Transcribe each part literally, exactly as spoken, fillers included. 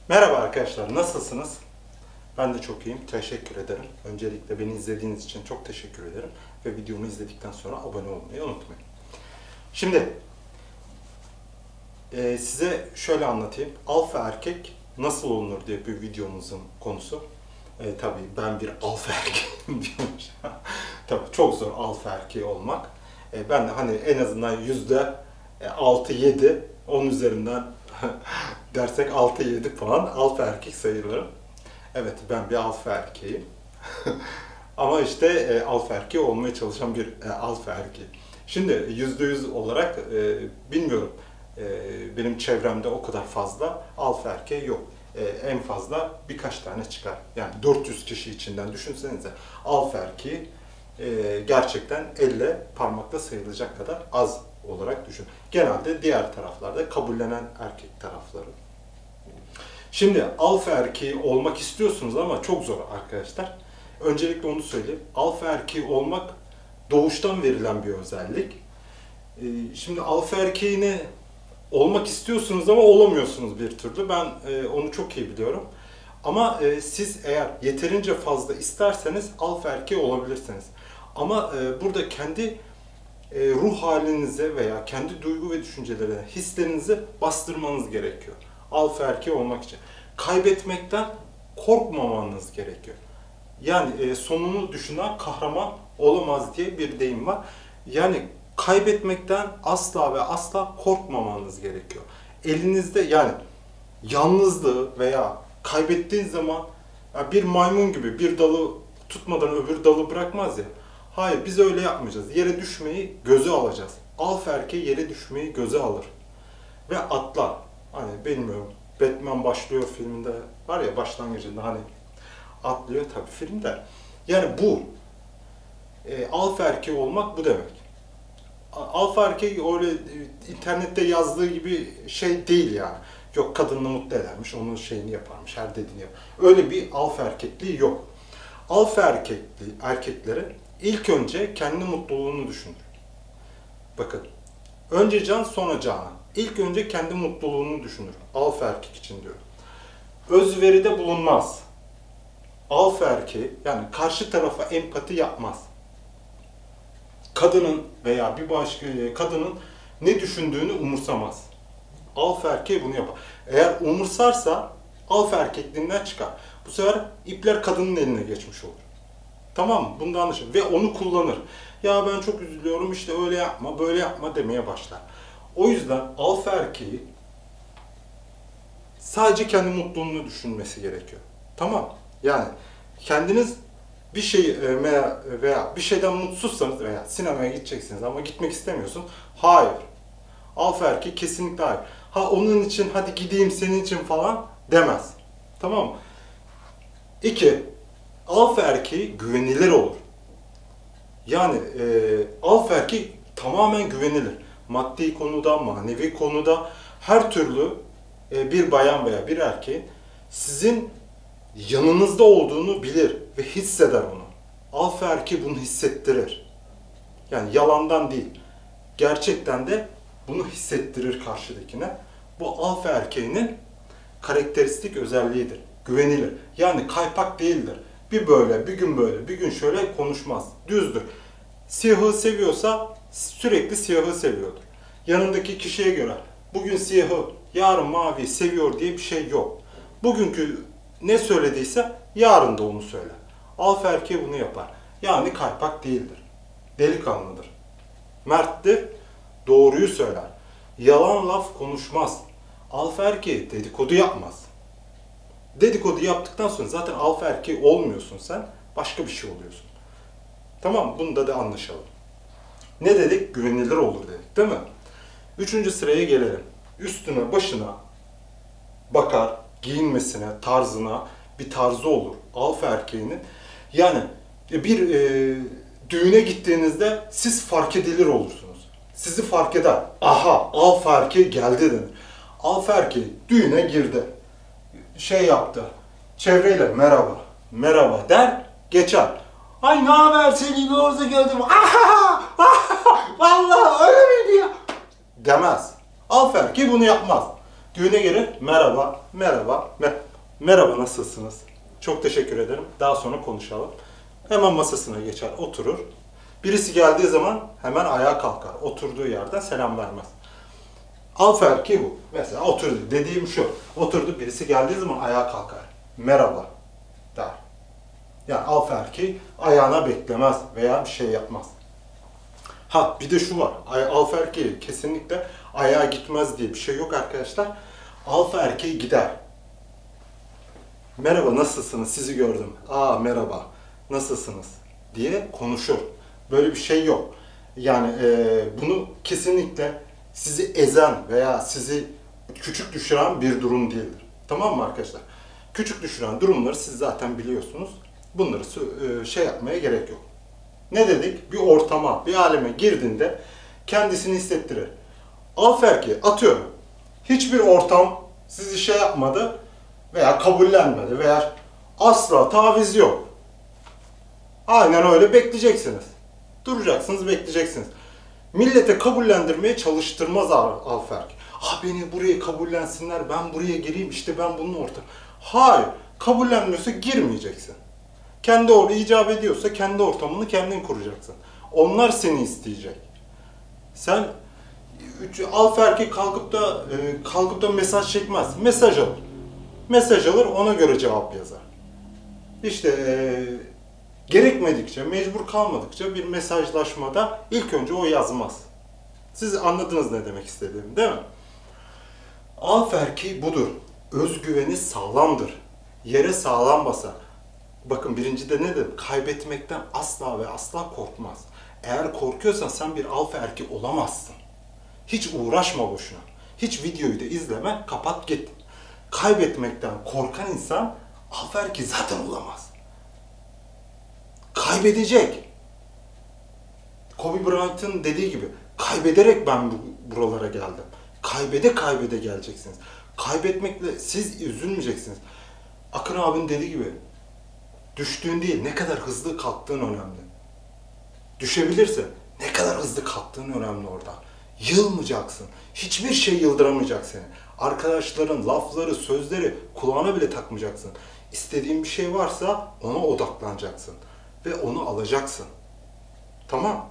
Merhaba arkadaşlar, nasılsınız? Ben de çok iyiyim, teşekkür ederim. Öncelikle beni izlediğiniz için çok teşekkür ederim. Ve videomu izledikten sonra abone olmayı unutmayın. Şimdi e, size şöyle anlatayım. Alfa erkek nasıl olunur diye bir videomuzun konusu. E, tabii ben bir alfa erkeğim diyormuş. Tabii çok zor alfa erkeği olmak. E, ben de hani en azından yüzde altı yedi, on üzerinden dersek altı yedi puan alfa erkek sayılırım. Evet, ben bir alfa erkeğim. Ama işte e, alfa erkeği olmaya çalışan bir e, alfa erkeği. Şimdi yüzde yüz olarak e, bilmiyorum. E, benim çevremde o kadar fazla alfa erkeği yok. E, en fazla birkaç tane çıkar. Yani dört yüz kişi içinden düşünsenize. Alfa erkeği e, gerçekten elle parmakla sayılacak kadar az olarak düşün. Genelde diğer taraflarda kabullenen erkek tarafları. Şimdi alfa erkeği olmak istiyorsunuz ama çok zor arkadaşlar. Öncelikle onu söyleyeyim. Alfa erkeği olmak doğuştan verilen bir özellik. Şimdi alfa erkeğini olmak istiyorsunuz ama olamıyorsunuz bir türlü. Ben onu çok iyi biliyorum. Ama siz eğer yeterince fazla isterseniz alfa erkeği olabilirsiniz. Ama burada kendi ruh halinize veya kendi duygu ve düşüncelerine, hislerinizi bastırmanız gerekiyor. Alfa erkeği olmak için. Kaybetmekten korkmamanız gerekiyor. Yani sonunu düşünen kahraman olamaz diye bir deyim var. Yani kaybetmekten asla ve asla korkmamanız gerekiyor. Elinizde yani yalnızlığı veya kaybettiğin zaman bir maymun gibi bir dalı tutmadan öbür dalı bırakmaz ya. Hayır, biz öyle yapmayacağız. Yere düşmeyi göze alacağız. Alfa erkeği yere düşmeyi göze alır. Ve atlar. Hani bilmiyorum, Batman başlıyor filminde var ya, başlangıcında hani atlıyor tabii filmde. Yani bu e, alfa erkeği olmak bu demek. Alfa erkeği öyle e, internette yazdığı gibi şey değil yani. Yok, kadını mutlu edermiş, onun şeyini yaparmış, her dediğini yapar. Öyle bir alfa erkekliği yok. Alfa erkekli erkekleri ilk önce kendi mutluluğunu düşünür. Bakın, önce can sonra canan. İlk önce kendi mutluluğunu düşünür. Alfa erkek için diyor. Özveride bulunmaz. Alfa erkeği yani karşı tarafa empati yapmaz. Kadının veya bir başka kadının ne düşündüğünü umursamaz. Alfa erkeği bunu yapar. Eğer umursarsa alfa erkekliğinden çıkar. Bu sefer ipler kadının eline geçmiş olur. Tamam mı? Bundan anlaşılır. Ve onu kullanır. Ya ben çok üzülüyorum, işte öyle yapma, böyle yapma demeye başlar. O yüzden alfa erkeği sadece kendi mutluluğunu düşünmesi gerekiyor. Tamam. Yani kendiniz bir şey veya, veya bir şeyden mutsuzsanız veya sinemaya gideceksiniz ama gitmek istemiyorsun. Hayır. Alfa erkeği kesinlikle hayır. Ha onun için hadi gideyim senin için falan demez. Tamam mı? İki, alfa erkeği güvenilir olur. Yani e, alfa erkeği tamamen güvenilir. Maddi konuda, manevi konuda her türlü e, bir bayan veya bir erkeğin sizin yanınızda olduğunu bilir ve hisseder onu. Alfa erkeği bunu hissettirir. Yani yalandan değil. Gerçekten de bunu hissettirir karşıdakine. Bu alfa erkeğinin karakteristik özelliğidir. Güvenilir. Yani kaypak değildir. Bir böyle, bir gün böyle, bir gün şöyle konuşmaz. Düzdür. Siyahı seviyorsa sürekli siyahı seviyordur. Yanındaki kişiye göre bugün siyahı, yarın mavi seviyor diye bir şey yok. Bugünkü ne söylediyse yarın da onu söyler. Alfa erkeği bunu yapar. Yani kaypak değildir. Delikanlıdır. Merttir. Doğruyu söyler. Yalan laf konuşmaz. Alfa erkeği dedikodu yapmaz. Dedikodu yaptıktan sonra zaten alfa erkeği olmuyorsun sen. Başka bir şey oluyorsun. Tamam, bunda da anlaşalım. Ne dedik? Güvenilir olur dedik, değil mi? Üçüncü sıraya gelelim. Üstüne, başına bakar, giyinmesine, tarzına bir tarzı olur. Alfa erkeğinin. Yani bir e, düğüne gittiğinizde siz fark edilir olursunuz. Sizi fark eder. Aha, alfa erkeği geldi denir. Alfa erkeği düğüne girdi. Şey yaptı. Çevreyle merhaba, merhaba der, geçer. Ay ne haber seni doğrusu gördüm. Aha, aha, vallahi öyle miydi ya? Demez. Alfa erkeği bunu yapmaz. Düğüne gelir, merhaba, merhaba, me- merhaba nasılsınız? Çok teşekkür ederim. Daha sonra konuşalım. Hemen masasına geçer, oturur. Birisi geldiği zaman hemen ayağa kalkar. Oturduğu yerden selam vermez. Alfa erkeği bu. Mesela oturdu. Dediğim şu. Oturdu, birisi geldiği zaman ayağa kalkar. Merhaba der. Yani alfa erkeği ayağına beklemez veya bir şey yapmaz. Ha bir de şu var. Alfa erkeği kesinlikle ayağa gitmez diye bir şey yok arkadaşlar. Alfa erkeği gider. Merhaba nasılsınız? Sizi gördüm. Aa merhaba. Nasılsınız? Diye konuşur. Böyle bir şey yok. Yani e, bunu kesinlikle sizi ezen veya sizi küçük düşüren bir durum değildir. Tamam mı arkadaşlar? Küçük düşüren durumları siz zaten biliyorsunuz. Bunları e, şey yapmaya gerek yok. Ne dedik? Bir ortama, bir aleme girdiğinde kendisini hissettirir. Alfa erkeği atıyorum. Hiçbir ortam sizi şey yapmadı veya kabullenmedi veya asla taviz yok. Aynen öyle bekleyeceksiniz. Duracaksınız, bekleyeceksiniz. Millete kabullendirmeye çalıştırmaz alfa erkeği. Ha beni buraya kabullensinler, ben buraya gireyim, işte ben bunun ortamı. Hayır, kabullenmiyorsa girmeyeceksin. Kendi orada icap ediyorsa kendi ortamını kendin kuracaksın. Onlar seni isteyecek. Sen üç, alfa erkek kalkıp da e, kalkıp da mesaj çekmez. Mesaj alır. Mesaj alır, ona göre cevap yazar. İşte e, gerekmedikçe, mecbur kalmadıkça bir mesajlaşmada ilk önce o yazmaz. Siz anladınız ne demek istediğimi, değil mi? Alfa erkeği budur. Özgüveni sağlamdır. Yere sağlam basar. Bakın birincide ne dedim? Kaybetmekten asla ve asla korkmaz. Eğer korkuyorsan sen bir alfa erkeği olamazsın. Hiç uğraşma boşuna. Hiç videoyu da izleme, kapat git. Kaybetmekten korkan insan alfa erkeği zaten olamaz. Kaybedecek. Kobe Bryant'ın dediği gibi kaybederek ben buralara geldim. Kaybede kaybede geleceksiniz. Kaybetmekle siz üzülmeyeceksiniz. Akın abinin dediği gibi düştüğün değil, ne kadar hızlı kalktığın önemli. Düşebilirsin, ne kadar hızlı kalktığın önemli oradan. Yılmayacaksın. Hiçbir şey yıldıramayacak seni. Arkadaşların lafları, sözleri kulağına bile takmayacaksın. İstediğin bir şey varsa ona odaklanacaksın. Ve onu alacaksın. Tamam.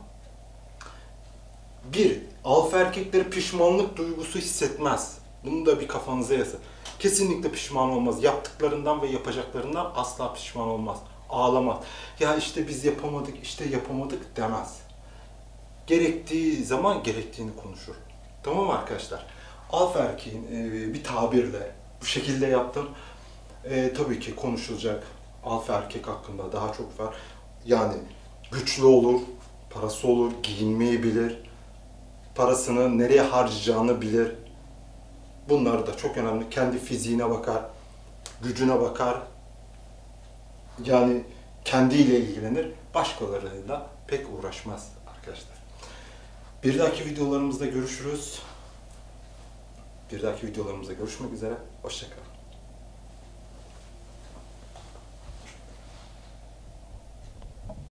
Bir, alfa erkekleri pişmanlık duygusu hissetmez. Bunu da bir kafanıza yazın. Kesinlikle pişman olmaz. Yaptıklarından ve yapacaklarından asla pişman olmaz. Ağlamaz. Ya işte biz yapamadık, işte yapamadık demez. Gerektiği zaman gerektiğini konuşur. Tamam mı arkadaşlar? Alfa erkeğin e, bir tabirle bu şekilde yaptım. E, tabii ki konuşulacak alfa erkek hakkında daha çok var. Yani güçlü olur, parası olur, giyinmeyi bilir, parasını nereye harcayacağını bilir. Bunlar da çok önemli. Kendi fiziğine bakar, gücüne bakar. Yani kendiyle ilgilenir. Başkalarıyla pek uğraşmaz arkadaşlar. Bir dahaki videolarımızda görüşürüz. Bir dahaki videolarımızda görüşmek üzere. Hoşça kalın.